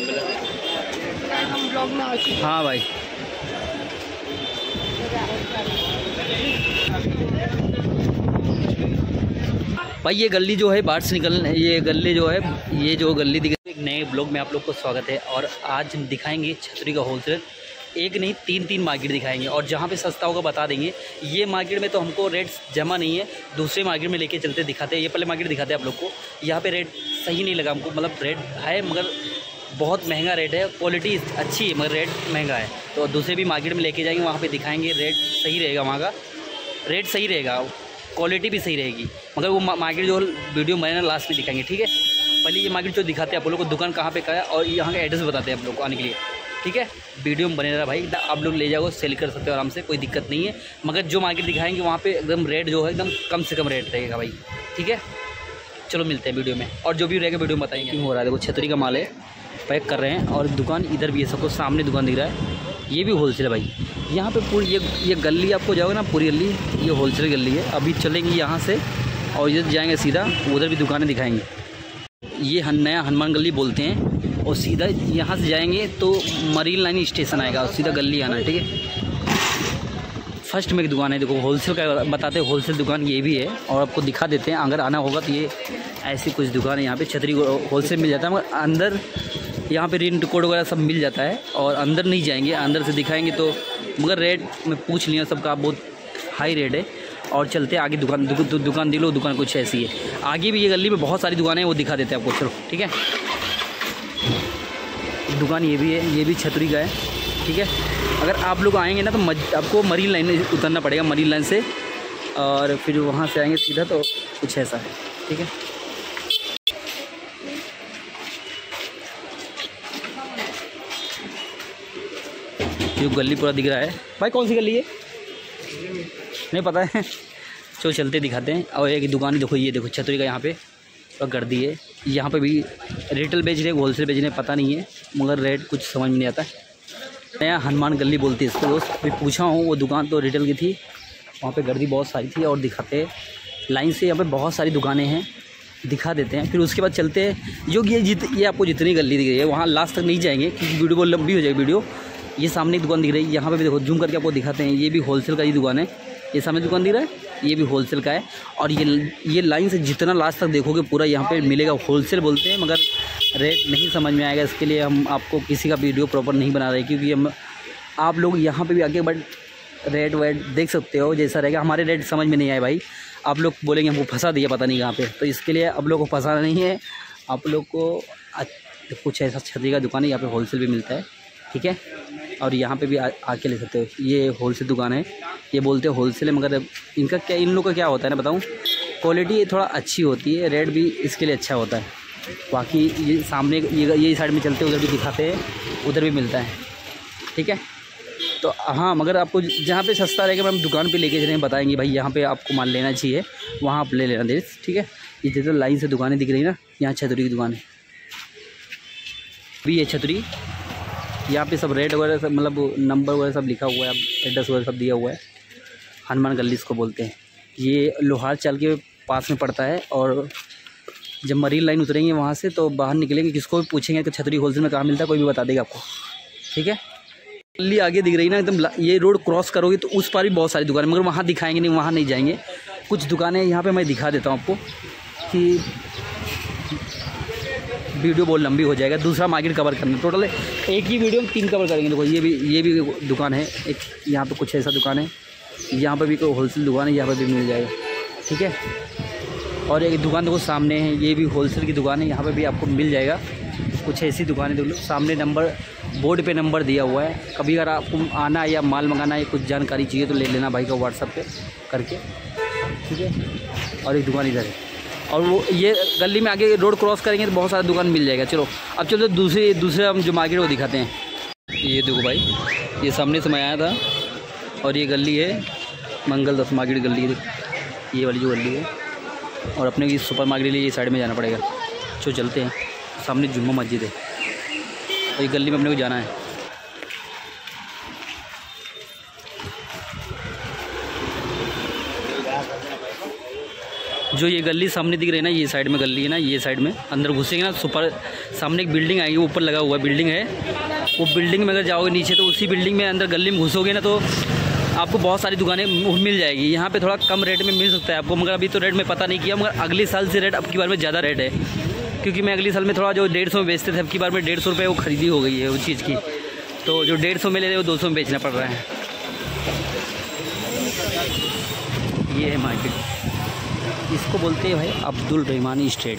हम ब्लॉग में आ चुके हैं। हाँ भाई, भाई ये गली जो है बाहर से ये गली जो है, ये जो गली दिख रही है, एक नए ब्लॉग में आप लोग को स्वागत है। और आज दिखाएंगे छतरी का होलसेल, एक नहीं तीन मार्केट दिखाएंगे और जहाँ पे सस्ता होगा बता देंगे। ये मार्केट में तो हमको रेट जमा नहीं है, दूसरे मार्केट में लेके चलते दिखाते हैं। ये पहले मार्केट दिखाते हैं आप लोग को। यहाँ पे रेट सही नहीं लगा हमको, मतलब रेट है मगर बहुत महंगा रेट है, क्वालिटी अच्छी है मगर रेट महंगा है। तो दूसरे भी मार्केट में लेके जाएंगे, वहाँ पे दिखाएंगे, रेट सही रहेगा, वहाँ का रेट सही रहेगा, क्वालिटी भी सही रहेगी। मगर वो मार्केट जो वीडियो मैंने लास्ट में दिखाएंगे, ठीक है। पहले ये मार्केट जो दिखाते हैं आप लोग को, दुकान कहाँ पे का है और यहाँ का एड्रेस बताते हैं आप लोग को आने के लिए, ठीक है। वीडियो में बने रहा भाई, आप लोग ले जाओ, सेल कर सकते हो आराम से, कोई दिक्कत नहीं है। मगर जो मार्केट दिखाएंगे वहाँ पे एकदम रेट जो है एकदम कम से कम रेट रहेगा भाई, ठीक है। चलो मिलते हैं वीडियो में, और जो भी रहेगा वीडियो में बताएंगे। हो रहा है देखो, छतरी का माल है, पैक कर रहे हैं। और दुकान इधर भी है, सबको सामने दुकान दिख रहा है, ये भी होलसेल है भाई। यहाँ पे पूरी ये गली आपको जाओगे ना, पूरी गली ये होलसेल गली है। अभी चलेंगे यहाँ से और इधर जाएंगे सीधा, उधर भी दुकानें दिखाएंगे। ये नया हनुमान गली बोलते हैं। और सीधा यहाँ से जाएंगे तो मरीन लाइन स्टेशन आएगा और सीधा गली आना है, ठीक है। फर्स्ट में एक दुकान है देखो, होलसेल का बताते हैं, होलसेल दुकान ये भी है और आपको दिखा देते हैं। अगर आना होगा तो ये ऐसी कुछ दुकान है, यहाँ पे छतरी होलसेल मिल जाता है। मगर अंदर यहाँ पे रिंट कोड वगैरह सब मिल जाता है। और अंदर नहीं जाएंगे, अंदर से दिखाएंगे तो, मगर रेट मैं पूछ लिया सबका, बहुत हाई रेट है। और चलते आगे, दुकान दिख लो, दुकान कुछ ऐसी है। आगे भी ये गली में बहुत सारी दुकानें हैं, वो दिखा देते हैं आपको, चलो ठीक है। दुकान ये भी है, ये भी छतरी का है, ठीक है। अगर आप लोग आएंगे ना तो आपको मरीन लाइन में उतरना पड़ेगा, मरीन लाइन से, और फिर वहाँ से आएंगे सीधा तो कुछ ऐसा है, ठीक है। जो गली पूरा दिख रहा है भाई, कौन सी गली है नहीं पता है, चलो चलते दिखाते हैं। और एक दुकान देखो, ये देखो छतरी का, यहाँ पे और गर्दी है। यहाँ पे भी रिटेल बेच रहे हैं, होलसेल बेच रहे हैं, पता नहीं है, मगर रेट कुछ समझ में नहीं आता है। नया हनुमान गली बोलती है इसको दोस्त, अभी पूछा हूँ, वो दुकान तो रिटेल की थी, वहाँ पे गर्दी बहुत सारी थी। और दिखाते लाइन से, यहाँ पे बहुत सारी दुकानें हैं, दिखा देते हैं। फिर उसके बाद चलते हैं, जो ये आपको जितनी गली दिख रही है वहाँ लास्ट तक नहीं जाएंगे क्योंकि वीडियो बहुत लंबी हो जाएगी वीडियो। ये सामने एक दुकान दिख रही है, यहाँ पे भी देखो, जूम करके आपको दिखाते हैं, ये भी होलसेल का ही दुकान है। ये सामने दुकान दिख रहा है, ये भी होलसेल का है। और ये लाइन से जितना लास्ट तक देखोगे पूरा यहाँ पे मिलेगा, होलसेल बोलते हैं, मगर रेट नहीं समझ में आएगा। इसके लिए हम आपको किसी का वीडियो प्रॉपर नहीं बना रहे, क्योंकि हम आप लोग यहाँ पे भी आके बट रेट वेट देख सकते हो, जैसा रहेगा। हमारे रेट समझ में नहीं आए भाई, आप लोग बोलेंगे हमको फंसा दिया पता नहीं कहाँ पे, तो इसके लिए आप लोग को फंसाना नहीं है। आप लोग को कुछ ऐसा छतरी का दुकान है, यहाँ पे होलसेल भी मिलता है, ठीक है। और यहाँ पे भी आके ले सकते हो। ये होलसेल दुकान है, ये बोलते हैं होलसेल है, मगर इनका क्या, इन लोगों का क्या होता है ना बताऊँ, क्वालिटी थोड़ा अच्छी होती है, रेट भी इसके लिए अच्छा होता है। बाकी ये सामने ये साइड में चलते उधर भी दिखाते हैं, उधर भी मिलता है, ठीक है। तो हाँ, मगर आपको जहाँ पे सस्ता रहेगा हम दुकान पे लेके चलेंगे, बताएंगे भाई यहाँ पे आपको माल लेना चाहिए, वहाँ आप ले लेना देर, ठीक है। ये जिधर लाइन से दुकानें दिख रही ना, यहाँ छतरी की दुकान है भी, ये छतरी, यहाँ पे सब रेट वगैरह सब, मतलब नंबर वगैरह सब लिखा हुआ है, एड्रेस वगैरह सब दिया हुआ है। हनुमान गली इसको बोलते हैं। ये लोहार चाल के पास में पड़ता है। और जब मरीन लाइन उतरेंगे वहाँ से तो बाहर निकलेंगे, किसको भी पूछेंगे कि छतरी होलसेल में कहाँ मिलता है, कोई भी बता देगा आपको, ठीक है। गली आगे दिख रही ना एकदम, ये रोड क्रॉस करोगे तो उस पार भी बहुत सारी दुकानें, मगर वहाँ दिखाएंगे नहीं, वहाँ नहीं जाएंगे। कुछ दुकानें यहाँ पे मैं दिखा देता हूँ आपको, कि वीडियो बहुत लंबी हो जाएगा, दूसरा मार्केट कवर करना, टोटल एक ही वीडियो में 3 कवर करेंगे। देखो ये भी दुकान है एक, यहाँ पे कुछ ऐसा दुकान है, यहाँ पे भी कोई होलसेल दुकान है, यहाँ पे भी मिल जाएगा, ठीक है। और एक दुकान देखो सामने है, ये भी होलसेल की दुकान है, यहाँ पे भी आपको मिल जाएगा। कुछ ऐसी दुकानें देख लो, सामने नंबर बोर्ड पे नंबर दिया हुआ है। कभी अगर आपको आना या माल मंगाना या कुछ जानकारी चाहिए तो ले लेना भाई का व्हाट्सएप पे करके, ठीक है। और एक दुकान इधर है, और वो ये गली में आगे रोड क्रॉस करेंगे तो बहुत सारा दुकान मिल जाएगा। चलो अब चलो दूसरे हम जो मार्केट वो दिखाते हैं। ये देखो भाई, ये सामने से मैं आया था, और ये गली है मंगल दास मार्केट गली है, ये वाली जो गली है। और अपने की सुपर मार्केट लिए ये साइड में जाना पड़ेगा। चलो चलते हैं, सामने जुम्मा मस्जिद है, और ये गली में अपने को जाना है। जो ये गली सामने दिख रही है ना, ये साइड में गली है ना, ये साइड में अंदर घुसेंगे ना, सामने एक बिल्डिंग आएगी, ऊपर लगा हुआ बिल्डिंग है, वो बिल्डिंग में अगर जाओगे नीचे तो उसी बिल्डिंग में अंदर गली में घुसोगे ना तो आपको बहुत सारी दुकानें मिल जाएगी। यहाँ पे थोड़ा कम रेट में मिल सकता है आपको, मगर अभी तो रेट में पता नहीं किया, मगर अगले साल से रेट अब की बार में ज़्यादा रेट है, क्योंकि मैं अगले साल में थोड़ा जो 150 में बेचते थे अब की बार में 150 रुपये वो खरीदी हो गई है उस चीज़ की, तो जो 150 में ले रहे वो 200 में बेचना पड़ रहा है। ये है मार्केट, इसको बोलते हैं भाई अब्दुल रहमानी स्ट्रीट।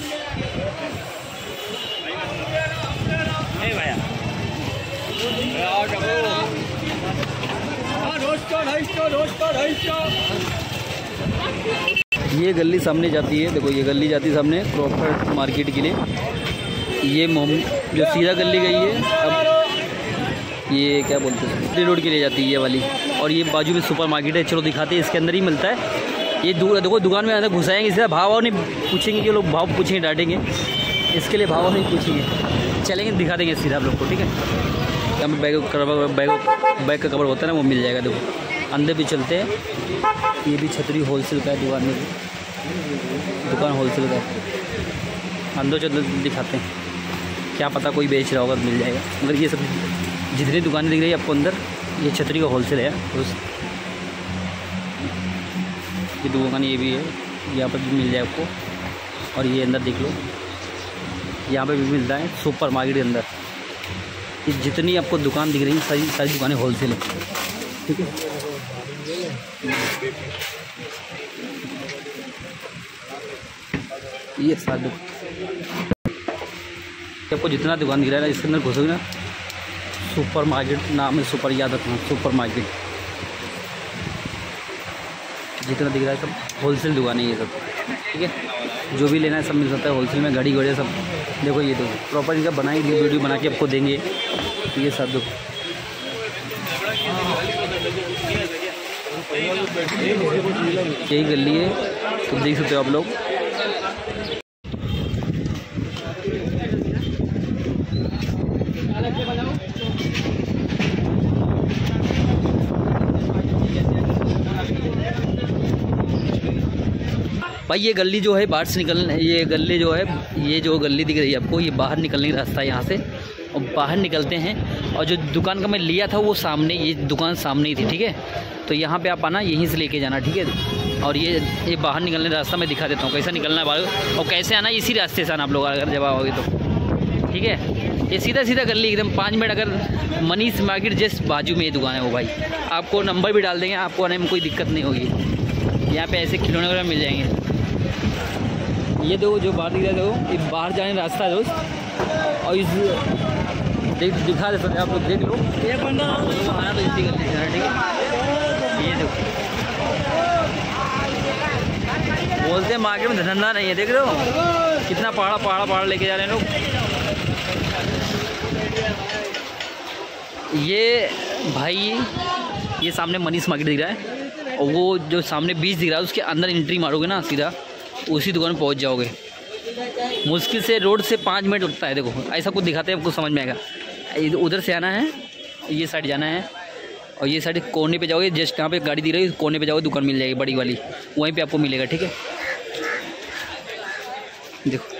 ये गली सामने जाती है, देखो ये गली जाती है सामने क्रॉफर्ड मार्केट के लिए। ये जो सीधा गली गई है अब ये क्या बोलते हैं रोड के लिए जाती है ये वाली, और ये बाजू में सुपर मार्केट है। चलो दिखाते हैं, इसके अंदर ही मिलता है। ये देखो दुकान में अंदर घुसाएंगे, सीधा भाव नहीं पूछेंगे कि लोग भाव पूछेंगे डांटेंगे, इसके लिए भाव नहीं पूछेंगे, चलेंगे दिखा देंगे सीधा आप लोग को, ठीक है। यहाँ पे बैग का कवर होता है ना वो मिल जाएगा। देखो अंदर भी चलते हैं, ये भी छतरी होलसेल का है, दुकान में दुकान होलसेल का है। अंदर चल दिखाते हैं, क्या पता कोई बेच रहा होगा तो मिल जाएगा, मगर ये सब जितनी दुकानें दिख रही है आपको अंदर ये छतरी का होलसेल है। तो ये दुकान ये भी है, यहाँ पर भी मिल जाए आपको। और ये अंदर देख लो, यहाँ पे भी मिलता है सुपर मार्केट के अंदर। ये जितनी आपको दुकान दिख रही है सारी दुकानें होलसेल है, ठीक है। ये सारी दुकान आपको जितना दुकान दिख रहा है ना, इसके अंदर घुसोगे ना सुपर मार्केट नाम है, सुपर याद रखना सुपर मार्केट। जितना दिख रहा है सब होलसेल दुकानें ये सब, ठीक है। जो भी लेना है सब मिल सकता है होलसेल में, घड़ी घड़ी सब। देखो ये देखो प्रॉपर इनका बनाई वीडियो बना के आपको देंगे। ये सब देखो यही गली है, तो देख सकते हो आप लोग। भाई ये गली जो है बाहर से ये गली जो है, ये जो गली दिख रही है आपको, ये बाहर निकलने का रास्ता है यहाँ से। और बाहर निकलते हैं, और जो दुकान का मैं लिया था वो सामने, ये दुकान सामने ही थी, ठीक है। तो यहाँ पे आप आना, यहीं से लेके जाना, ठीक है। और ये बाहर निकलने का रास्ता मैं दिखा देता हूँ कैसा निकलना है बाहर, और कैसे आना, इसी रास्ते से आना आप लोग अगर जब आओगे तो, ठीक है। ये सीधा सीधा गली एकदम 5 मिनट, अगर मनीष मार्केट जस्ट बाजू में ये दुकान है वो भाई। आपको नंबर भी डाल देंगे, आपको आने में कोई दिक्कत नहीं होगी। यहाँ पे ऐसे खिलौने वगैरह मिल जाएंगे। ये दो जो बाहर दिख रहा है, देखो ये बाहर जाने का रास्ता है दोस्त। और इस दिखा दे सकते आप लोग, देख लो ये बंदा आना तो इसी गली से, ठीक है। ये देखो बोलते हैं मार्केट में धंधा नहीं है, देख रहे हो कितना पहाड़ा लेके जा रहे हैं लोग। ये भाई ये सामने मनीष मार्केट दिख रहा है, और वो जो सामने बीच दिख रहा है उसके अंदर एंट्री मारोगे ना सीधा, उसी दुकान में पहुंच जाओगे। मुश्किल से रोड से 5 मिनट लगता है। देखो ऐसा कुछ दिखाते हैं, आपको समझ में आएगा। उधर से आना है, ये साइड जाना है, और ये साइड कोने पे जाओगे, जस्ट यहाँ पे गाड़ी दिख रही है, कोने पे जाओगे दुकान मिल जाएगी बड़ी वाली, वहीं पे आपको मिलेगा, ठीक है। देखो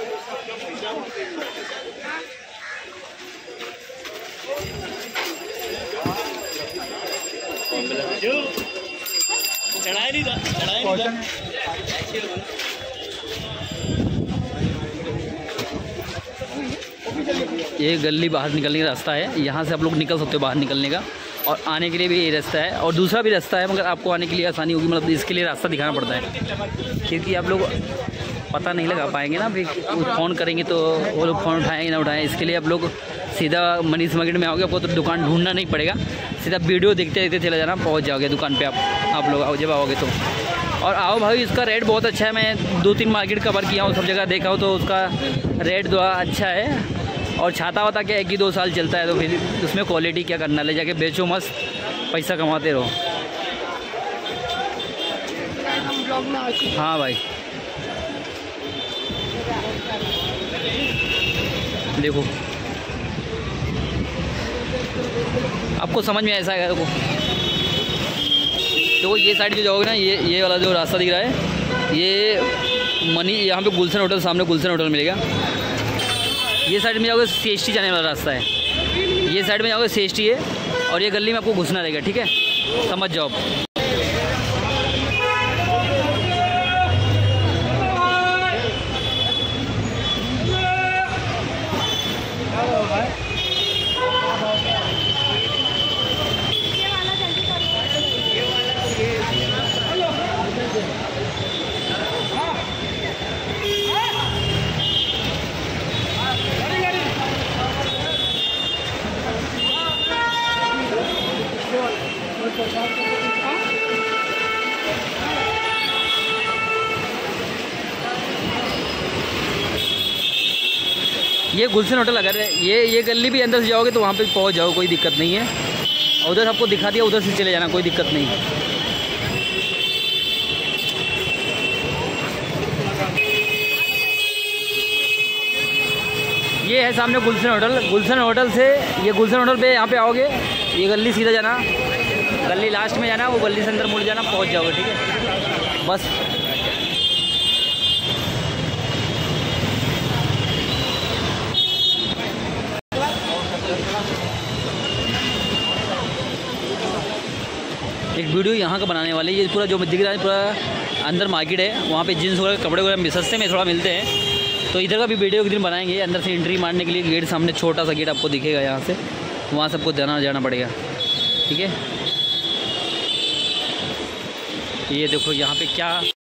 ये गली बाहर निकलने का रास्ता है, यहाँ से आप लोग निकल सकते हो बाहर निकलने का, और आने के लिए भी ये रास्ता है, और दूसरा भी रास्ता है, मगर आपको आने के लिए आसानी होगी, मतलब इसके लिए रास्ता दिखाना पड़ता है, क्योंकि आप लोग पता नहीं लगा पाएंगे ना, फिर फ़ोन करेंगे तो वो लोग फ़ोन उठाएंगे ना उठाएं। इसके लिए आप लोग सीधा मनीष मार्केट में आओगे, आपको तो दुकान ढूंढना नहीं पड़ेगा, सीधा वीडियो देखते देखते चला जाना, पहुँच जाओगे दुकान पर आप लोग जब आओगे तो। और आओ भाई, इसका रेट बहुत अच्छा है, मैं 2-3 मार्केट कवर किया हूँ, सब जगह देखा हूँ, तो उसका रेट जो अच्छा है। और छाता वाता क्या 1-2 साल चलता है, तो फिर उसमें क्वालिटी क्या करना, ले जाके बेचो, मस्त पैसा कमाते रहो। हाँ भाई देखो आपको समझ में ऐसा है। देखो ये साइड जो जाओगे ना, ये वाला जो रास्ता दिख रहा है, ये यहाँ पे गुलशन होटल, सामने गुलशन होटल मिलेगा। ये साइड में जाओगे CST जाने वाला रास्ता है, ये साइड में जाओगे CST है, और ये गली में आपको घुसना रहेगा, ठीक है, समझ जाओ। ये गुलशन होटल, अगर ये गली भी अंदर से जाओगे तो वहाँ पे पहुँच जाओ, कोई दिक्कत नहीं है। उधर आपको दिखा दिया, उधर से चले जाना, कोई दिक्कत नहीं है। ये है सामने गुलशन होटल। गुलशन होटल से, ये गुलशन होटल पे यहाँ पे आओगे, ये गली सीधा जाना, गली लास्ट में जाना, वो गली से अंदर मुड़ जाना, पहुँच जाओगे, ठीक है, बस। एक वीडियो यहाँ का बनाने वाले, ये पूरा जो दिख रहा है पूरा अंदर मार्केट है, वहाँ पे जींस वगैरह कपड़े वगैरह सस्ते में थोड़ा मिलते हैं, तो इधर का भी वीडियो एक दिन बनाएंगे। अंदर से एंट्री मारने के लिए गेट सामने छोटा सा गेट आपको दिखेगा, यहाँ से वहाँ सबको जाना पड़ेगा, ठीक है। ये देखो यहाँ पे क्या